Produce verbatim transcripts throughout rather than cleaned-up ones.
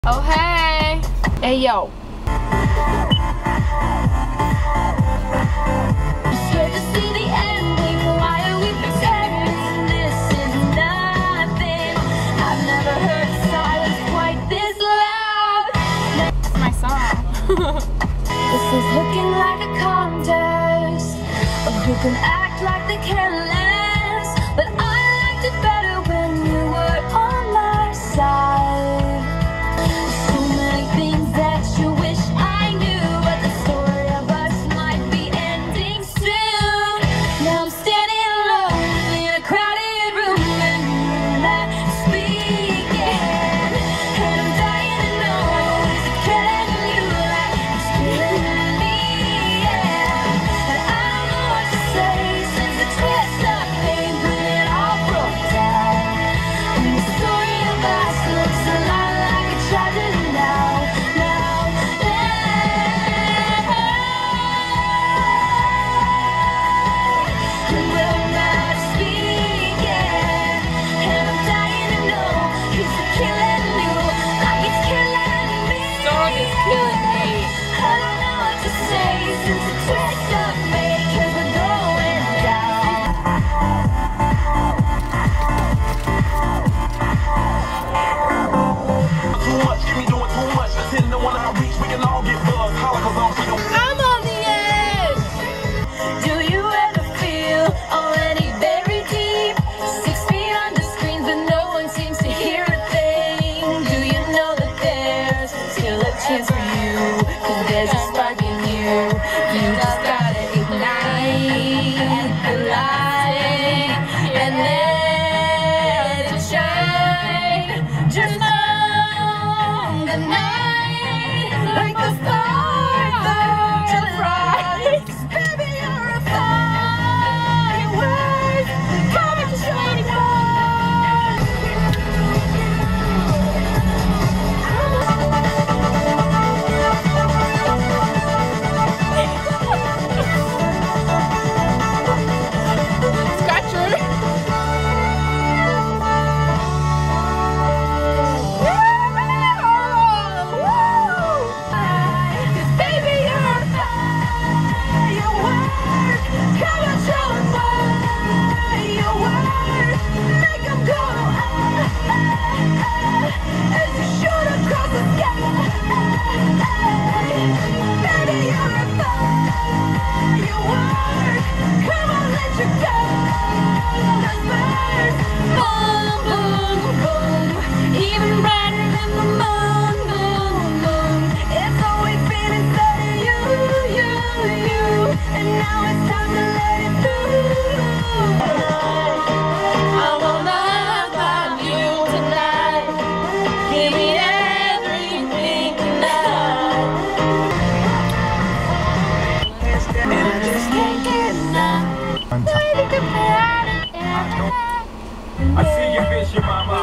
Oh, hey. Hey, yo. Scared to see the ending. Why are we pretending this is nothing? I've never heard silence quite this loud. That's my song. This is looking like a contest of who can act like they care less. But I liked it better when you were on my side. So many things that you wish I knew, but the story of us might be ending soon. Now I'm standing alone in a crowded room and you're not speaking. And I'm dying to know, is it killing you like it's killing me? Yeah. And I don't know what to say since the twist up pain when it all broke down. And the story of us looks a lot like a tragedy now. Now, now. And we're not speaking. And I'm dying to know, is it killing you like it's killing me? Song is killing me. I don't know what to say since the twist of me, 'cause we're going down. Too much, give me doing too much. Ten to one I reach, we can all get buzzed. Holla, 'cause I'm free. Don't I'm on the edge. Do you ever feel already very deep? Six feet under screens, but no one seems to hear a thing. Do you know that there's still a chance for you? 'Cause there's a spark in you. You just gotta ignite the light and let it shine. Just on the night, like the stars are just right. 'Cause baby, you're a firework coming to shining Scratcher. Cause baby, you're a firework. Come on, show 'em why you work. Make 'em go ah, ah, ah, as you shoot across the sky. Baby, you're a firework. Come on, let your colors burn. Boom, boom, boom. Even brighter than the moon, moon, moon. It's always been inside of you, you, you. And now it's time to let it through. I wanna love you tonight. Give me everything tonight. And I just can't get enough. I see your vision, mama.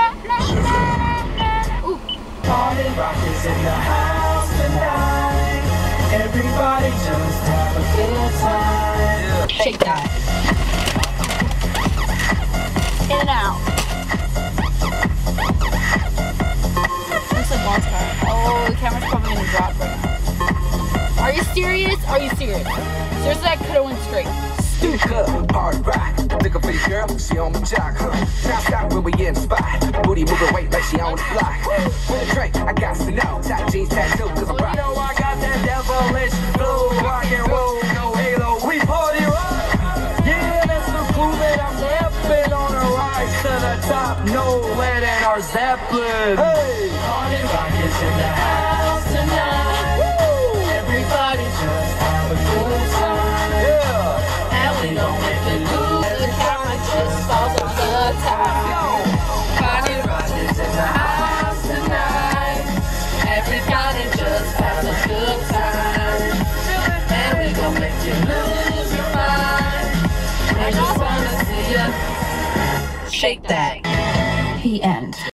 Party rock is in the house tonight. Everybody just have a good time. Shake that. In and out. Looks like Bond's car. Oh, the camera's probably gonna drop right now. Are you serious? Are you serious? Seriously, I could've went straight. Stick up, hard rock. Looking for your girl, she on my jock. Now stop when we in the spot. Booty moving weight like she on the block. With a drink, I got to know. Top jeans tattoo, 'cause I'm rock. You know I got that devilish flow. Rock and roll, no halo. We party rock. Yeah, that's the clue that I'm stepping on a rise to the top. No lead in our Zeppelin. Hey! Party rock is in the house tonight. Woo! Everybody just have a good time. Yeah! And we don't make it lose. The camera just falls on the top. Party rock is in the house tonight. Everybody just has a good time. And we gon' make you lose your mind. I just wanna see you shake that. The end.